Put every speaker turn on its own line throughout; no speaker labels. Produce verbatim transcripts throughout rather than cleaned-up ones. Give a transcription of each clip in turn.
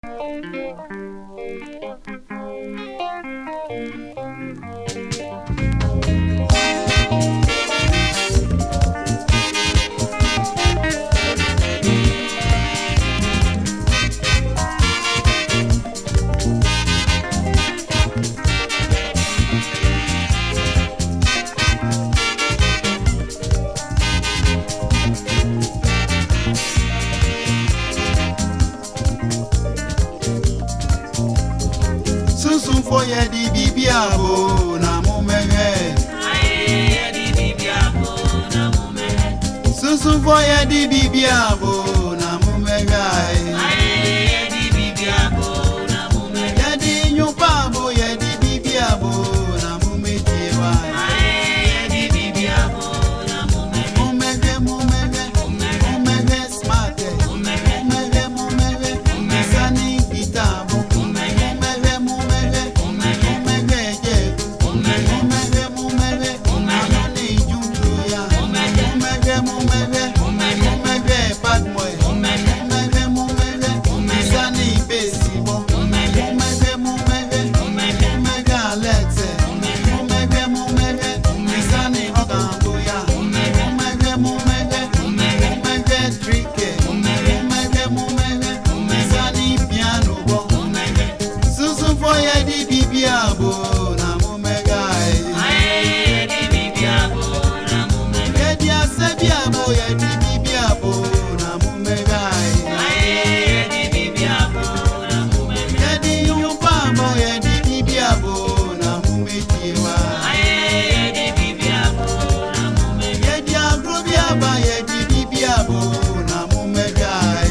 Bibiabo na mumege
Aye di bibiabo na mumege
Susu foye di bibiabo na mumege
Aye di bibiabo na mumege
Yedi nyupabo yedi bibiabo na mumejewa
Aye di bibiabo na mumege
Mumege mumege mumege smart
Mumege
mumege mumege sani kitabo mumege mumege mumege je mumege mumege anoni juntuya mumege mumege mumege padmoy mumege mumege sani besibo mumege mumege mumege alexe mumege mumege sani ogamboya mumege mumege mumege trike mumege mumege sani piano bo susu foye di bibiabo na mumega
Aye di bibiabo na mumege
yedi asebiabo yedi bibiabo na mumega
Aye di bibiabo na mumege
yedi yupamo yedi bibiabo na mumejiwa
Aye di bibiabo na mumege
yedi agrobiaba yedi bibiabo na mumega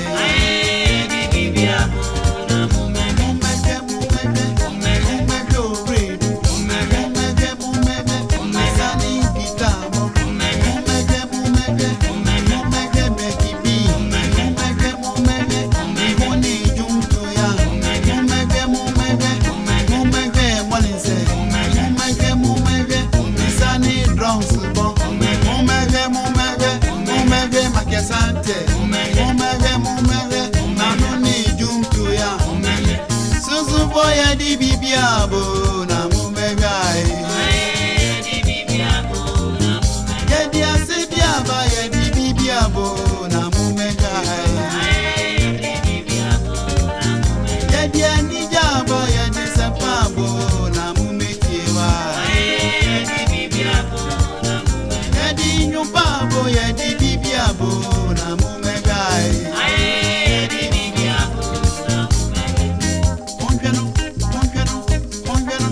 Aye di bibiabo na mumege
mumege mumege mumege oredu mumege mumege sani kitabo mumege mumege mumege mekibi mumege mumege muni juntuya mumege mumege mumege molinse mumege mumege sani drums bo mumege mumege mumege makesante mumege mumege nanuni juntuya susu boya di bibiabo na mumega
Aye di bibiabo na mumege
yedi asebiaba yedi bibiabo na mumega
Aye di bibiabo na mumege
yedi anijabo yedi sepabo na mumejiwa
Aye di bibiabo na mumege
yedi nyupabo yedi bibiabo na mumega
Aye di bibiabo na mumege
Monjano monjano monjano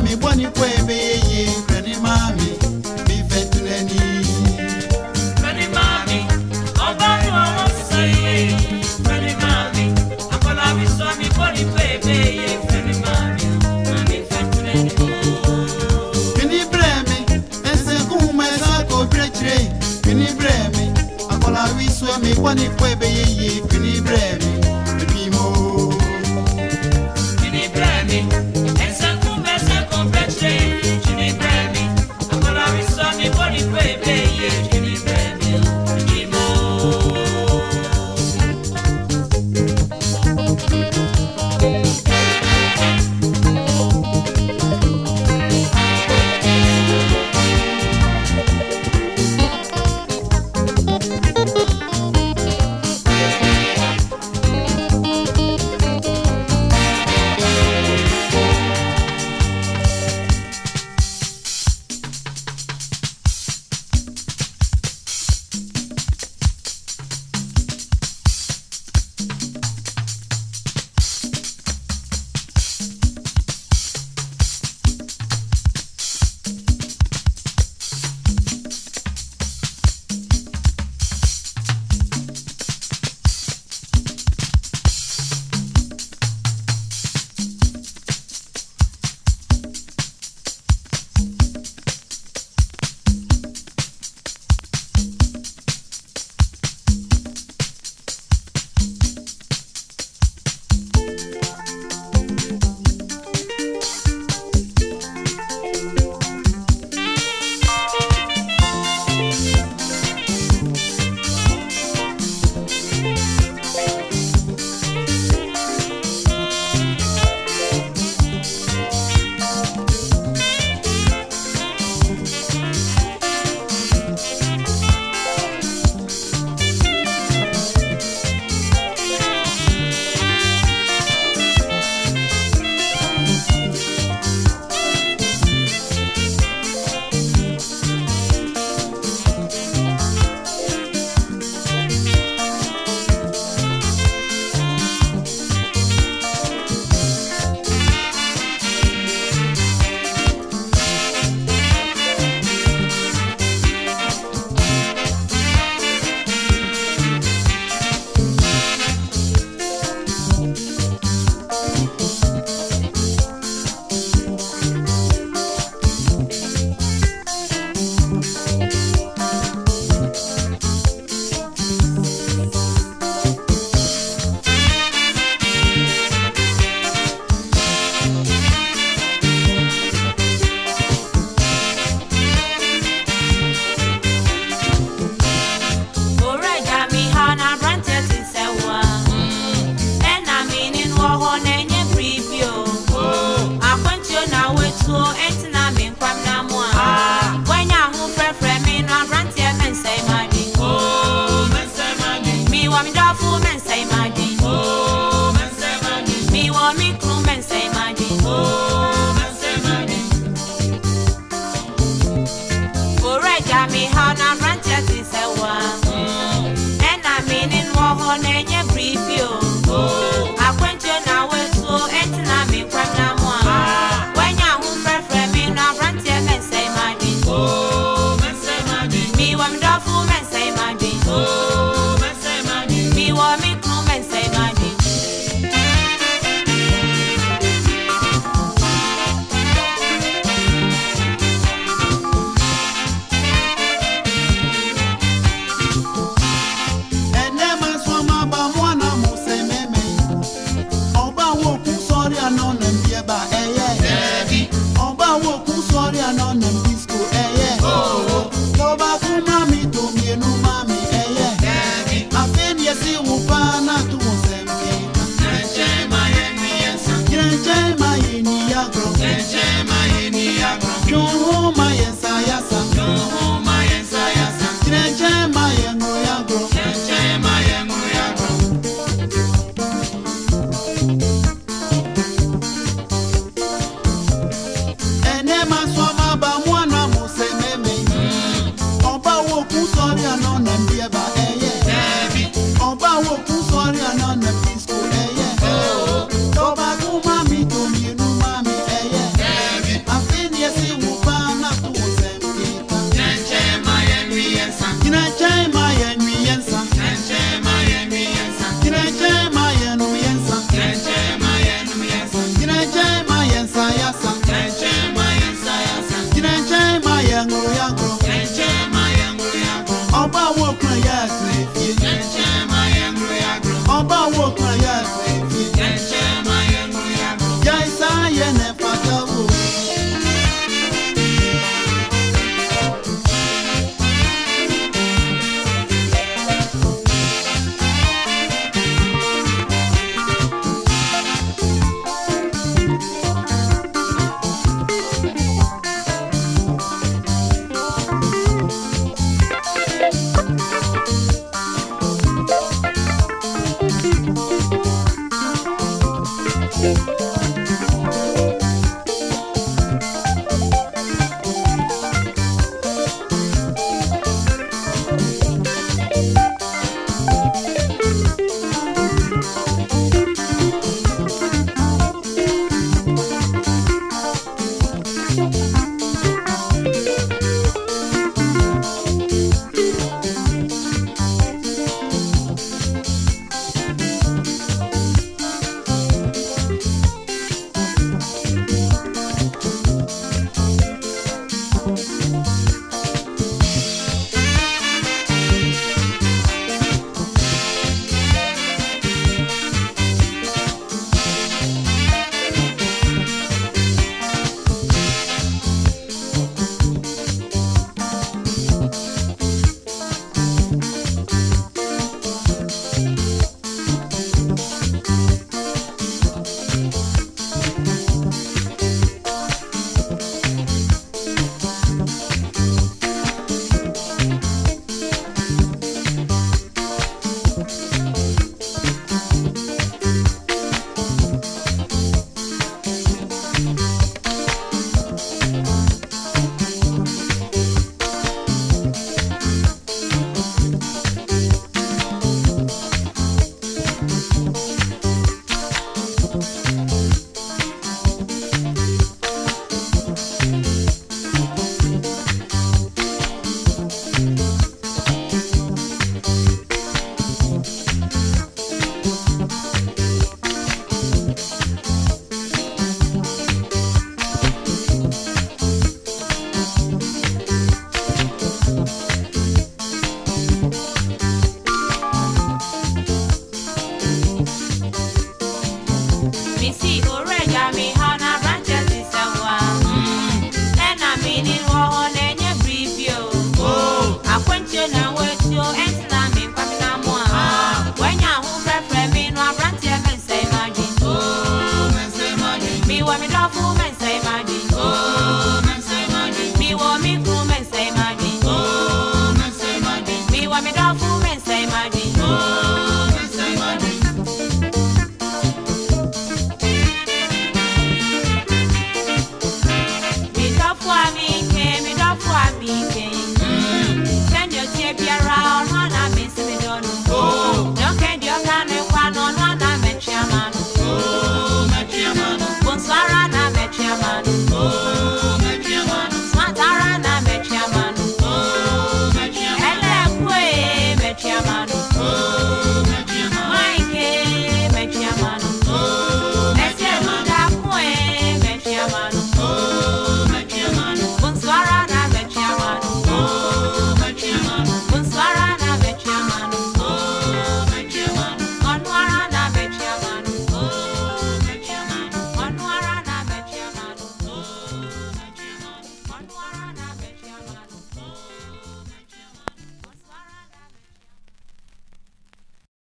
me boni kwe be ye Penny mami be fetuleni
Penny mami Oba no say Penny mami Akola mi so mi boni kwe be ye Penny mami Mami fetuleni
Penny breme Ense kuma esa ko brechre Penny breme Akola mi so mi boni kwe be ye Penny breme Bimo
Penny breme Ense kuma esa ko brechre Penny breme Akola mi so mi boni kwe be ye Penny breme Bimo Me see Orega me